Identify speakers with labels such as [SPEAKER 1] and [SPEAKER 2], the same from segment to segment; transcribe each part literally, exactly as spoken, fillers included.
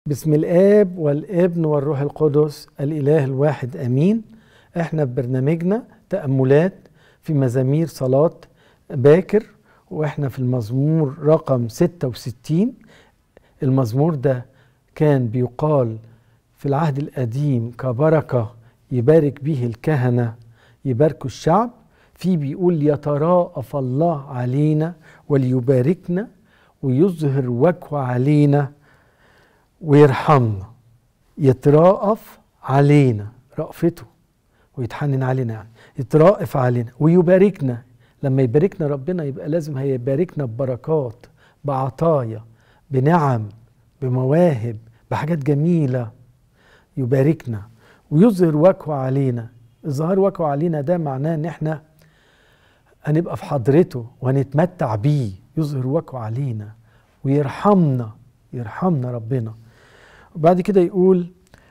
[SPEAKER 1] بسم الآب والابن والروح القدس الإله الواحد أمين. احنا ببرنامجنا تأملات في مزامير صلاة باكر، واحنا في المزمور رقم ستة وستين. المزمور ده كان بيقال في العهد القديم كبركة يبارك به الكهنة يباركوا الشعب. في بيقول يتراءف الله علينا وليباركنا ويظهر وجهه علينا ويرحمنا. يتراءف علينا، رأفته ويتحنن علينا، يعني يتراءف علينا ويباركنا. لما يباركنا ربنا يبقى لازم هيباركنا ببركات، بعطايا، بنعم، بمواهب، بحاجات جميلة. يباركنا ويظهر وجهه علينا. إظهار وجهه علينا ده معناه ان احنا هنبقى في حضرته وهنتمتع بيه. يظهر وجهه علينا ويرحمنا، يرحمنا ربنا. وبعد كده يقول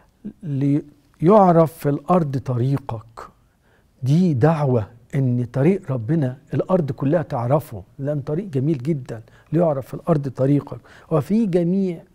[SPEAKER 1] ليعرف في الأرض طريقك. دي دعوة ان طريق ربنا الأرض كلها تعرفه، لأن طريق جميل جدا. ليعرف في الأرض طريقك وفي جميع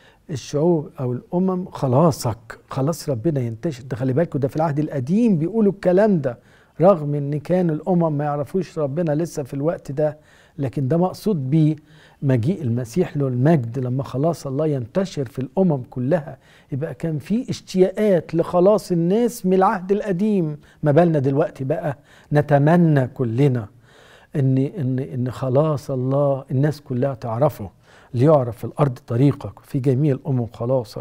[SPEAKER 1] الشعوب أو الأمم خلاصك. خلاص ربنا ينتشر. ده خلي بالكوا ده في العهد القديم بيقولوا الكلام ده، رغم ان كان الأمم ما يعرفوش ربنا لسه في الوقت ده، لكن ده مقصود بيه مجيء المسيح له المجد. لما خلاص الله ينتشر في الأمم كلها يبقى كان في اشتياقات لخلاص الناس من العهد القديم. ما بالنا دلوقتي بقى نتمنى كلنا ان ان ان خلاص الله الناس كلها تعرفه. ليعرف في الأرض طريقك في جميع الأمم خلاصك.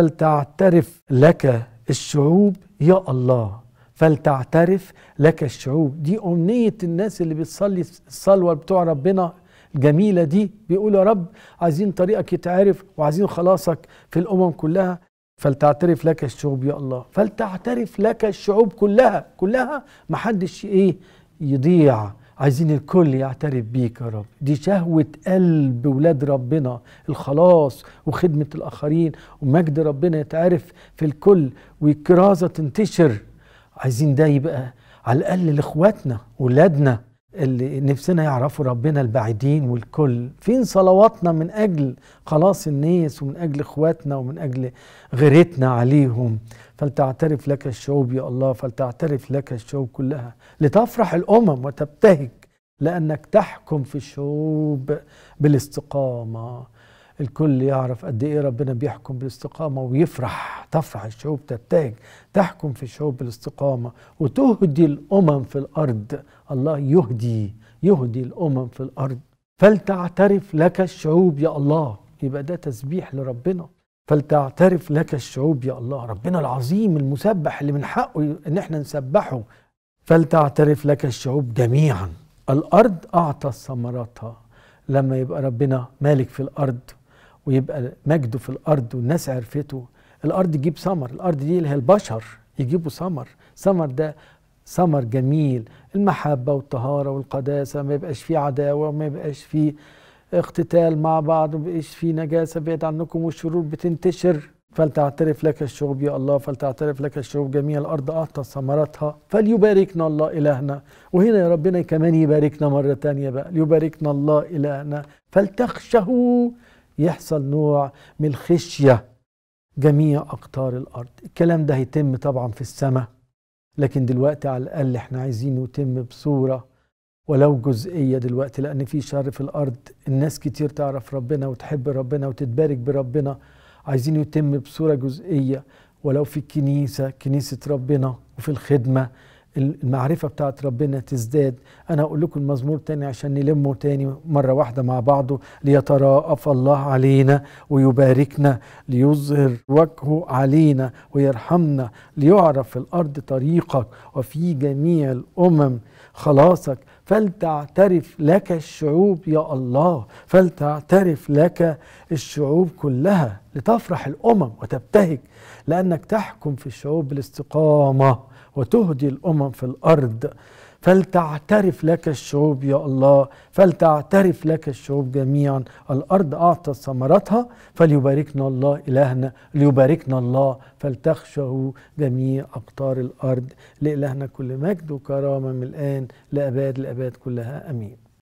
[SPEAKER 1] فلتعترف لك الشعوب يا الله. فلتعترف لك الشعوب. دي أمنية الناس اللي بتصلي الصلوة بتوع ربنا الجميلة دي. بيقولوا يا رب عايزين طريقك يتعرف وعايزين خلاصك في الأمم كلها. فلتعترف لك الشعوب يا الله. فلتعترف لك الشعوب كلها كلها، محدش ايه يضيع. عايزين الكل يعترف بيك يا رب. دي شهوة قلب ولاد ربنا، الخلاص وخدمة الآخرين ومجد ربنا يتعرف في الكل والكرازة تنتشر. عايزين ده يبقى على الأقل لإخواتنا ولادنا اللي نفسنا يعرفوا ربنا البعيدين والكل. فين صلواتنا من أجل خلاص الناس ومن أجل إخواتنا ومن أجل غيرتنا عليهم؟ فلتعترف لك الشعوب يا الله. فلتعترف لك الشعوب كلها لتفرح الأمم وتبتهج، لأنك تحكم في الشعوب بالاستقامة. الكل يعرف قد ايه ربنا بيحكم بالاستقامة ويفرح. تفرح الشعوب، تبتهج، تحكم في الشعوب بالاستقامة وتهدي الأمم في الأرض. الله يهدي يهدي الأمم في الأرض. فلتعترف لك الشعوب يا الله. يبقى ده تسبيح لربنا. فلتعترف لك الشعوب يا الله، ربنا العظيم المسبح اللي من حقه ان احنا نسبحه. فلتعترف لك الشعوب جميعا. الأرض أعطت ثمراتها. لما يبقى ربنا مالك في الأرض ويبقى مجده في الأرض والناس عرفته، الأرض تجيب ثمر. الأرض دي اللي هي البشر يجيبوا ثمر. ثمر ده ثمر جميل، المحبة والطهارة والقداسة، ما يبقاش فيه عداوة وما يبقاش فيه اقتتال مع بعض وما يبقاش فيه نجاسة بعيد عنكم والشرور بتنتشر. فلتعترف لك الشعوب يا الله. فلتعترف لك الشعوب جميع الأرض أعطت ثمراتها. فليباركنا الله إلهنا. وهنا يا ربنا كمان يباركنا مرة تانية بقى. ليباركنا الله إلهنا. فلتخشه. يحصل نوع من الخشية جميع أقطار الأرض. الكلام ده هيتم طبعا في السماء، لكن دلوقتي على الأقل احنا عايزينه يتم بصورة ولو جزئية دلوقتي، لأن في شر في الأرض. الناس كتير تعرف ربنا وتحب ربنا وتتبارك بربنا. عايزين يتم بصورة جزئية ولو في الكنيسة، كنيسة ربنا، وفي الخدمة المعرفة بتاعت ربنا تزداد. أنا أقول لكم المزمور تاني عشان نلمه تاني مرة واحدة مع بعضه. ليتراءف الله علينا ويباركنا، ليظهر وجهه علينا ويرحمنا، ليعرف في الأرض طريقك وفي جميع الأمم خلاصك. فلتعترف لك الشعوب يا الله. فلتعترف لك الشعوب كلها لتفرح الأمم وتبتهج، لأنك تحكم في الشعوب بالاستقامة وتهدي الأمم في الأرض. فلتعترف لك الشعوب يا الله. فلتعترف لك الشعوب جميعا. الأرض أعطت ثمراتها. فليباركنا الله إلهنا. ليباركنا الله. فلتخشه جميع أقطار الأرض. لإلهنا كل مجد وكرامة من الآن لأباد الأباد كلها. أمين.